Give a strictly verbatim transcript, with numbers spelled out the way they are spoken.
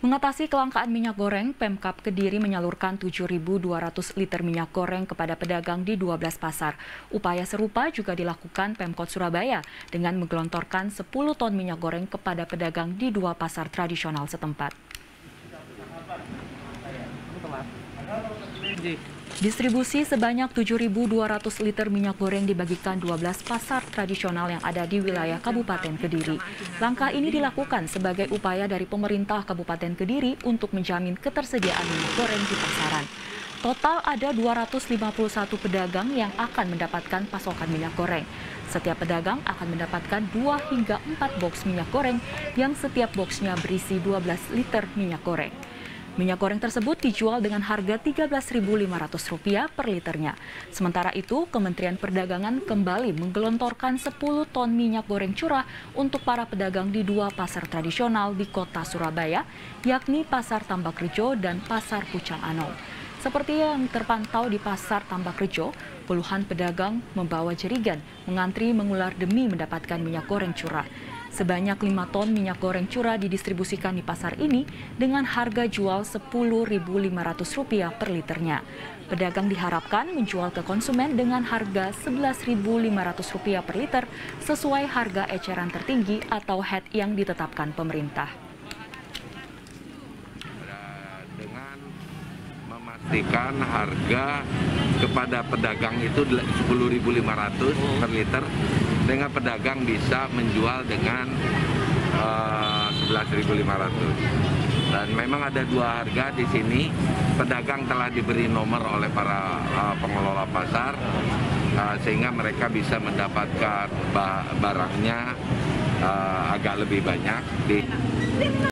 Mengatasi kelangkaan minyak goreng, Pemkab Kediri menyalurkan tujuh ribu dua ratus liter minyak goreng kepada pedagang di dua belas pasar. Upaya serupa juga dilakukan Pemkot Surabaya dengan menggelontorkan sepuluh ton minyak goreng kepada pedagang di dua pasar tradisional setempat. Distribusi sebanyak tujuh ribu dua ratus liter minyak goreng dibagikan dua belas pasar tradisional yang ada di wilayah Kabupaten Kediri. Langkah ini dilakukan sebagai upaya dari pemerintah Kabupaten Kediri untuk menjamin ketersediaan minyak goreng di pasaran. Total ada dua ratus lima puluh satu pedagang yang akan mendapatkan pasokan minyak goreng. Setiap pedagang akan mendapatkan dua hingga empat box minyak goreng yang setiap boxnya berisi dua belas liter minyak goreng. Minyak goreng tersebut dijual dengan harga tiga belas ribu lima ratus rupiah per liternya. Sementara itu, Kementerian Perdagangan kembali menggelontorkan sepuluh ton minyak goreng curah untuk para pedagang di dua pasar tradisional di kota Surabaya, yakni Pasar Tambak Rejo dan Pasar Pucang Anom. Seperti yang terpantau di Pasar Tambak Rejo, puluhan pedagang membawa jerigen mengantri mengular demi mendapatkan minyak goreng curah. Sebanyak lima ton minyak goreng curah didistribusikan di pasar ini dengan harga jual sepuluh ribu lima ratus rupiah per liternya. Pedagang diharapkan menjual ke konsumen dengan harga sebelas ribu lima ratus rupiah per liter sesuai harga eceran tertinggi atau H E D yang ditetapkan pemerintah. Dengan memastikan harga kepada pedagang itu sepuluh ribu lima ratus per liter, dengan pedagang bisa menjual dengan uh, sebelas ribu lima ratus. Dan memang ada dua harga di sini. Pedagang telah diberi nomor oleh para uh, pengelola pasar uh, sehingga mereka bisa mendapatkan barangnya uh, agak lebih banyak. Di